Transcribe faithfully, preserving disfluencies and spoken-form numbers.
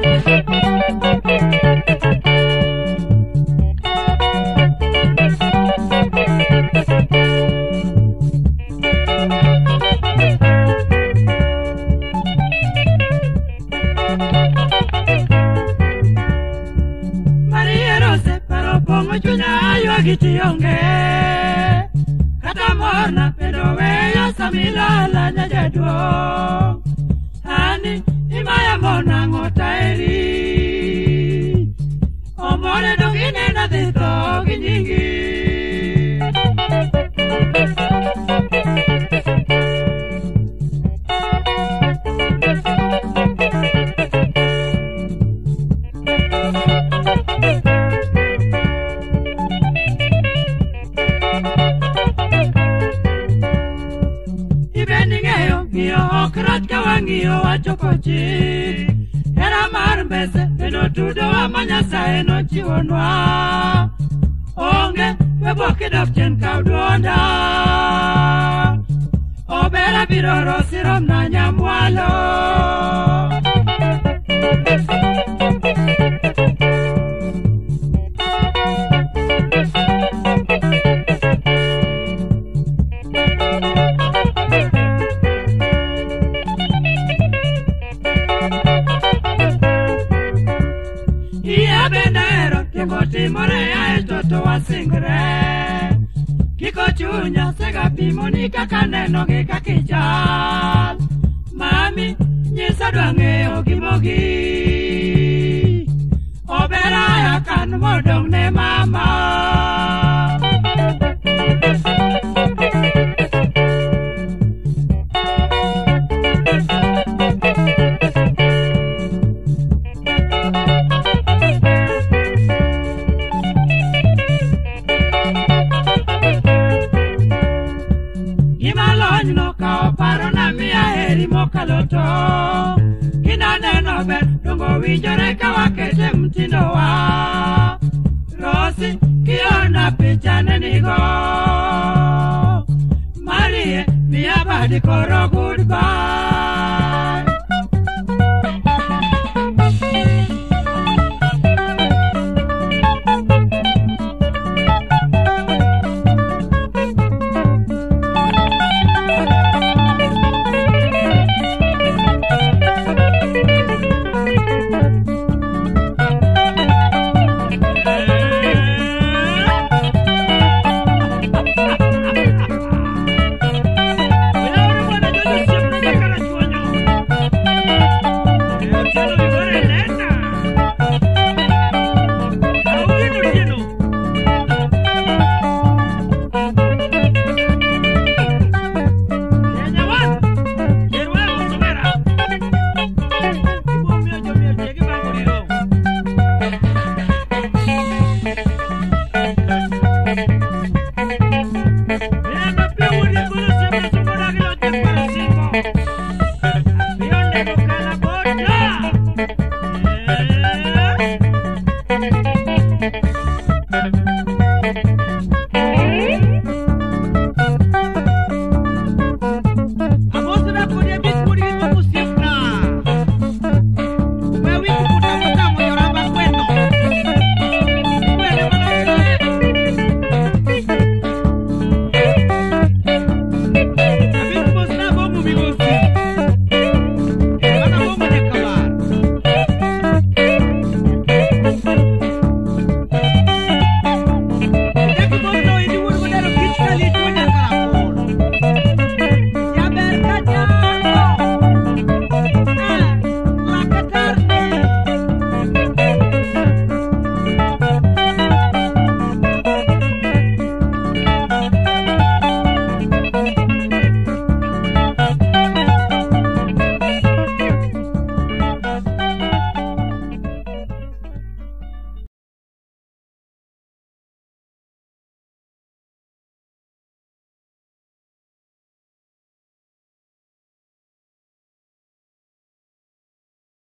Gitiyonge kata morna pero weya samilala nyajadwo ani imaya mona ngotaeri omore dongine na dhito ginyingi Kawangiyo wachokochi era mar mbese eno tudo wa manyasa eno chiwonwa onge weboke dapchen kaudonda obera biroro sirom na nyamwalo Timore ya estoto wa singre Kiko chunya sega pimoni kaka neno ge kakijal Mami nyisa dwange ogimogi Obera ya kan modong ne mama Kaloto kina neno ber dongo winjore kawakete mtindo wa Rosi kiona picha nenigo Marie miya badi koro goodbye